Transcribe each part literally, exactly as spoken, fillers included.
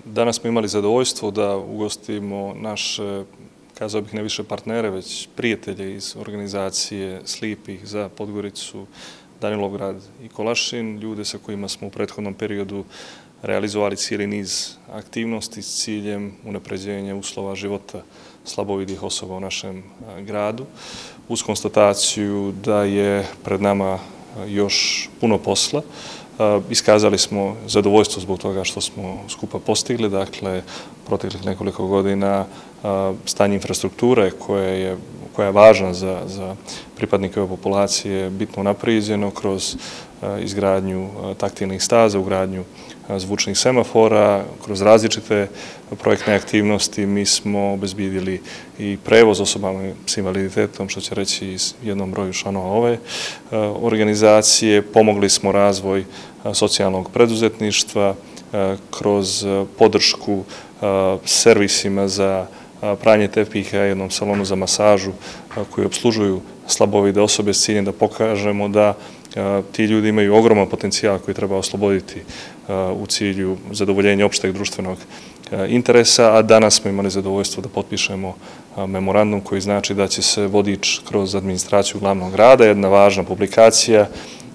Danas smo imali zadovoljstvo da ugostimo naše, kazao bih ne više partnere, već prijatelje iz organizacije Slijepih za Podgoricu, Danilovgrad i Kolašin, ljude sa kojima smo u prethodnom periodu realizovali cijeli niz aktivnosti s ciljem unapređenja uslova života slabovidih osoba u našem gradu, uz konstataciju da je pred nama još puno posla. Iskazali smo zadovoljstvo zbog toga što smo skupa postigli, dakle, proteklih nekoliko godina stanje infrastrukture koja je, koja je važna za, za pripadnike ove populacije bitno unaprijeđeno kroz izgradnju taktilnih staza, ugradnju zvučnih semafora, kroz različite projektne aktivnosti. Mi smo obezbidili i prevoz osobama s invaliditetom, što će reći i jednom broju članova ove organizacije. Pomogli smo razvoj socijalnog preduzetništva kroz podršku servisima za pranje tepiha, jednom salonu za masažu koji obslužuju slabovide osobe s ciljem da pokažemo da ti ljudi imaju ogroman potencijal koji treba osloboditi u cilju zadovoljenja opšteg društvenog interesa, a danas smo imali zadovoljstvo da potpišemo memorandum koji znači da će se vodič kroz administraciju glavnog grada, jedna važna publikacija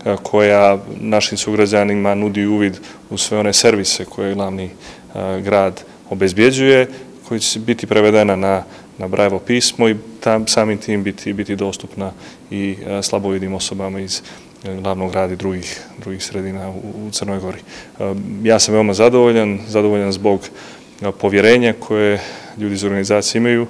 koja našim sugrađanima nudi uvid u sve one servise koje glavni grad obezbjeđuje, koji će biti prevedena na na Brajevo pismo i tam samim tim biti, biti dostupna i slabovidim osobama iz glavnog grada i drugih, drugih sredina u, u Crnoj Gori. Ja sam veoma zadovoljan, zadovoljan zbog povjerenja koje ljudi iz organizacije imaju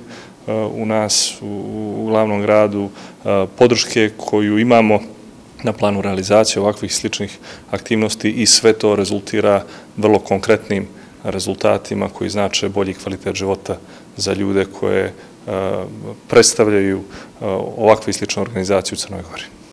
u nas, u, u glavnom gradu, podrške koju imamo na planu realizacije ovakvih sličnih aktivnosti i sve to rezultira vrlo konkretnim rezultatima koji znače bolji kvalitet života za ljude koje predstavljaju ovakve i slične organizacije u Crnoj Gori.